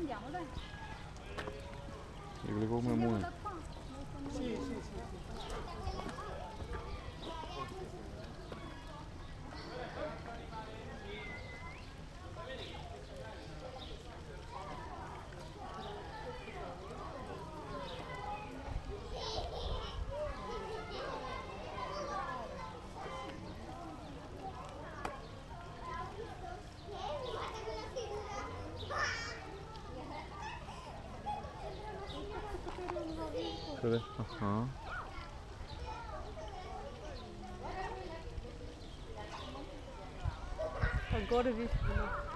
andiamo, dai. Le gomme Andiamo muoiono. da qua. Sì, sì, sì. 그래? 아하. Agora viste.